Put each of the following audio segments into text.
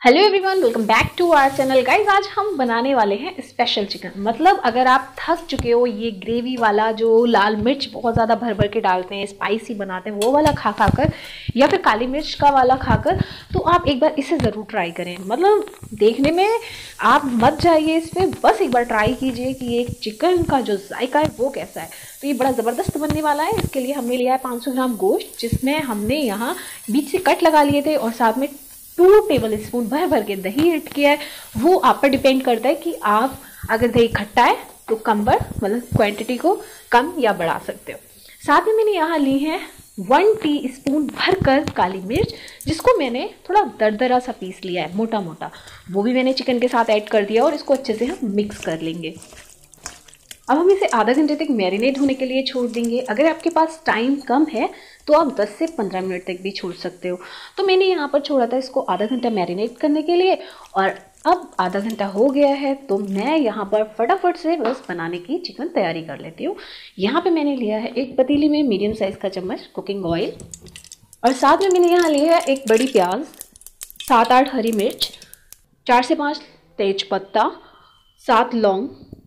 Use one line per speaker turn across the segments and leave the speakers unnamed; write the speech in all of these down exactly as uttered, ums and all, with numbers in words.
Hello everyone, welcome back to our channel. Guys, आज हम बनाने वाले हैं स्पेशल चिकन। मतलब अगर आप थक चुके हो ये ग्रेवी वाला जो लाल मिर्च बहुत ज़्यादा भर भर के डालते हैं, स्पाइसी बनाते हैं, वो वाला खा खा कर, या फिर काली मिर्च का वाला खाकर, तो आप एक बार इसे ज़रूर ट्राई करें। मतलब देखने में आप मत जाइए इस पर, बस एक बार ट्राई कीजिए कि एक चिकन का जो जायका है वो कैसा है। तो ये बड़ा ज़बरदस्त बनने वाला है। इसके लिए हमने लिया है पाँच सौ ग्राम गोश्त, जिसमें हमने यहाँ बीच से कट लगा लिए थे, और साथ में टू टेबल स्पून भर भर के दही ऐड किया है। वो आप पर डिपेंड करता है कि आप अगर दही खट्टा है तो कम बढ़, मतलब क्वांटिटी को कम या बढ़ा सकते हो। साथ में मैंने यहाँ ली है वन टी स्पून भर कर काली मिर्च, जिसको मैंने थोड़ा दरदरा सा पीस लिया है, मोटा मोटा। वो भी मैंने चिकन के साथ ऐड कर दिया और इसको अच्छे से हम मिक्स कर लेंगे। अब हम इसे आधा घंटे तक मैरिनेट होने के लिए छोड़ देंगे। अगर आपके पास टाइम कम है तो आप दस से पंद्रह मिनट तक भी छोड़ सकते हो। तो मैंने यहाँ पर छोड़ा था इसको आधा घंटा मैरिनेट करने के लिए, और अब आधा घंटा हो गया है तो मैं यहाँ पर फटाफट से बस बनाने की चिकन तैयारी कर लेती हूँ। यहाँ पे मैंने लिया है एक पतीली में मीडियम साइज़ का चम्मच कुकिंग ऑयल, और साथ में मैंने यहाँ लिया है एक बड़ी प्याज, सात आठ हरी मिर्च, चार से पाँच तेज पत्ता, सात लौंग।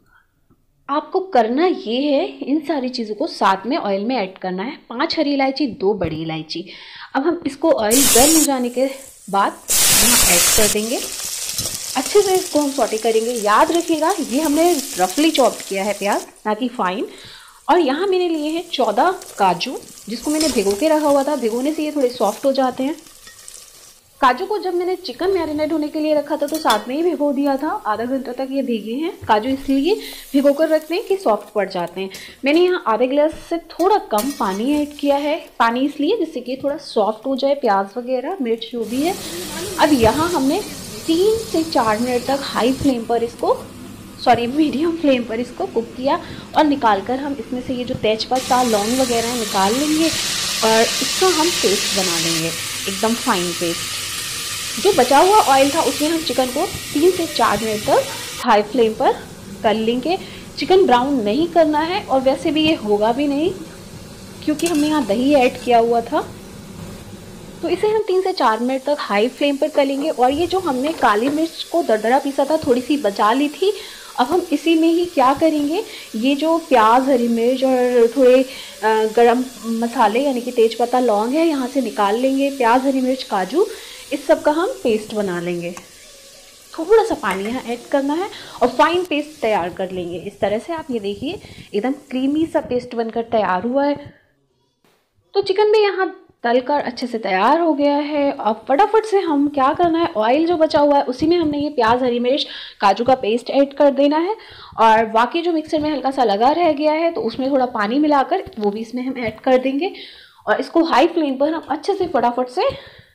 आपको करना ये है, इन सारी चीज़ों को साथ में ऑयल में ऐड करना है। पांच हरी इलायची, दो बड़ी इलायची। अब हम इसको ऑयल गर्म हो जाने के बाद यहाँ ऐड कर देंगे। अच्छे से इसको हम सॉटे करेंगे। याद रखिएगा ये हमने रफली चॉप किया है प्याज, ना कि फाइन। और यहाँ मैंने लिए हैं चौदह काजू, जिसको मैंने भिगो के रखा हुआ था। भिगोने से ये थोड़े सॉफ्ट हो जाते हैं। काजू को जब मैंने चिकन मैरिनेट होने के लिए रखा था तो साथ में ही भिगो दिया था। आधा घंटा तक ये भीगे हैं। काजू इसलिए भिगो कर रखते हैं कि सॉफ्ट पड़ जाते हैं। मैंने यहाँ आधे गिलास से थोड़ा कम पानी ऐड किया है। पानी इसलिए जिससे कि थोड़ा सॉफ्ट हो जाए प्याज वगैरह, मिर्च जो भी है। अब यहाँ हमने तीन से चार मिनट तक हाई फ्लेम पर इसको सॉरी मीडियम फ्लेम पर इसको कुक किया, और निकाल कर हम इसमें से ये जो तेजपत्ता लौंग वगैरह है निकाल लेंगे, और इसका हम पेस्ट बना लेंगे, एकदम फाइन पेस्ट। जो बचा हुआ ऑयल था उसमें हम चिकन को तीन से चार मिनट तक हाई फ्लेम पर कर लेंगे। चिकन ब्राउन नहीं करना है, और वैसे भी ये होगा भी नहीं क्योंकि हमने यहाँ दही ऐड किया हुआ था। तो इसे हम तीन से चार मिनट तक हाई फ्लेम पर कर लेंगे। और ये जो हमने काली मिर्च को दरदरा पीसा था, थोड़ी सी बचा ली थी, अब हम इसी में ही क्या करेंगे, ये जो प्याज हरी मिर्च और थोड़े गरम मसाले यानी कि तेज़पत्ता लौंग है यहाँ से निकाल लेंगे। प्याज हरी मिर्च काजू, इस सब का हम पेस्ट बना लेंगे। थोड़ा सा पानी यहाँ ऐड करना है और फाइन पेस्ट तैयार कर लेंगे। इस तरह से आप ये देखिए एकदम क्रीमी सा पेस्ट बनकर तैयार हुआ है। तो चिकन भी यहाँ तलकर अच्छे से तैयार हो गया है। अब फटाफट से हम क्या करना है, ऑयल जो बचा हुआ है उसी में हमने ये प्याज हरी मिर्च काजू का पेस्ट ऐड कर देना है, और बाकी जो मिक्सर में हल्का सा लगा रह गया है तो उसमें थोड़ा पानी मिलाकर वो भी इसमें हम ऐड कर देंगे। और इसको हाई फ्लेम पर हम अच्छे से फटाफट से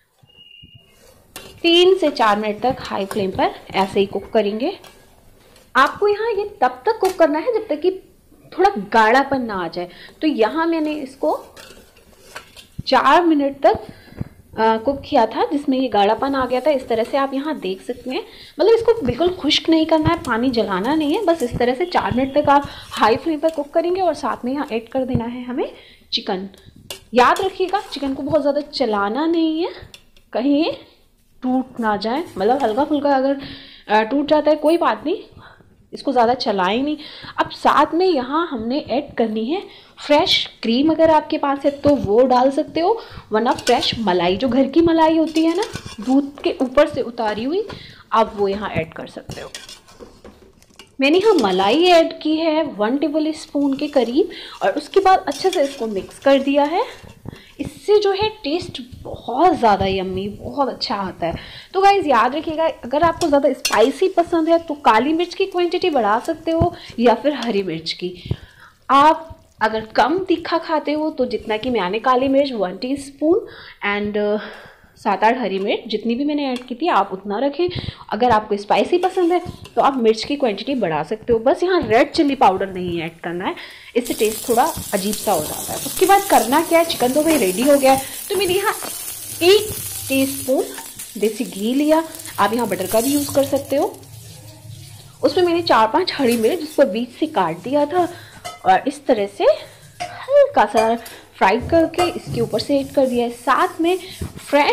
तीन से चार मिनट तक हाई फ्लेम पर ऐसे ही कुक करेंगे। आपको यहाँ ये तब तक कुक करना है जब तक कि थोड़ा गाढ़ापन ना आ जाए। तो यहाँ मैंने इसको चार मिनट तक आ, कुक किया था, जिसमें ये गाढ़ापन आ गया था। इस तरह से आप यहाँ देख सकते हैं। मतलब इसको बिल्कुल खुश्क नहीं करना है, पानी जलाना नहीं है, बस इस तरह से चार मिनट तक आप हाई फ्लेम पर कुक करेंगे। और साथ में यहाँ ऐड कर देना है हमें चिकन। याद रखिएगा चिकन को बहुत ज़्यादा चलाना नहीं है, कहीं ये टूट ना जाए। मतलब हल्का फुल्का अगर टूट जाता है कोई बात नहीं, इसको ज़्यादा चलाएं नहीं। अब साथ में यहाँ हमने ऐड करनी है फ्रेश क्रीम। अगर आपके पास है तो वो डाल सकते हो, वरना फ्रेश मलाई, जो घर की मलाई होती है ना, दूध के ऊपर से उतारी हुई, आप वो यहाँ ऐड कर सकते हो। मैंने यहाँ मलाई ऐड की है वन टेबल स्पून के करीब, और उसके बाद अच्छे से इसको मिक्स कर दिया है। इससे जो है टेस्ट बहुत ज़्यादा यम्मी, बहुत अच्छा आता है। तो गाइज़ याद रखिएगा, अगर आपको ज़्यादा स्पाइसी पसंद है तो काली मिर्च की क्वांटिटी बढ़ा सकते हो, या फिर हरी मिर्च की। आप अगर कम तीखा खाते हो तो जितना कि मैंने काली मिर्च वन टी स्पून एंड सात आठ हरी मिर्च जितनी भी मैंने ऐड की थी आप उतना रखें। अगर आपको स्पाइसी पसंद है तो आप मिर्च की क्वांटिटी बढ़ा सकते हो। बस यहाँ रेड चिल्ली पाउडर नहीं ऐड करना है, इससे टेस्ट थोड़ा अजीब सा हो जाता है। उसके बाद करना क्या है, चिकन तो भाई रेडी हो गया है। तो मैंने यहाँ एक टीस्पून देसी घी लिया, आप यहाँ बटर का भी यूज़ कर सकते हो। उसमें मैंने चार पाँच हरी मिर्च जिसको बीच से काट दिया था, और इस तरह से हल्का सा फ्राई करके इसके ऊपर से ऐड कर दिया है। साथ में फ्रेश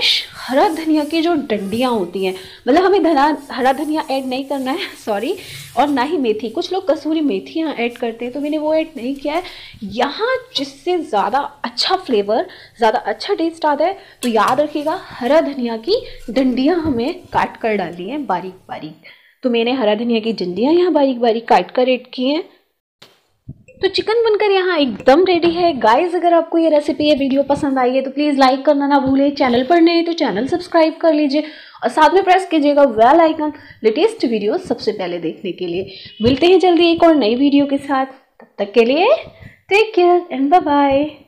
हरा धनिया की जो डंडियाँ होती हैं, मतलब हमें धना हरा धनिया ऐड नहीं करना है, सॉरी, और ना ही मेथी। कुछ लोग कसूरी मेथियाँ ऐड करते हैं, तो मैंने वो ऐड नहीं किया है यहाँ। जिससे ज़्यादा अच्छा फ्लेवर, ज़्यादा अच्छा टेस्ट आता है, तो याद रखिएगा हरा धनिया की डंडियाँ हमें काट कर डालनी है बारीक बारीक। तो मैंने हरा धनिया की डंडियाँ यहाँ बारीक बारीक काट कर ऐड की हैं। तो चिकन बनकर यहाँ एकदम रेडी है गाइस। अगर आपको ये रेसिपी, ये वीडियो पसंद आई है तो प्लीज़ लाइक करना ना भूलें। चैनल पर नए तो चैनल सब्सक्राइब कर लीजिए और साथ में प्रेस कीजिएगा बेल आइकन लेटेस्ट वीडियो सबसे पहले देखने के लिए। मिलते हैं जल्दी एक और नई वीडियो के साथ, तब तक के लिए take care and bye bye.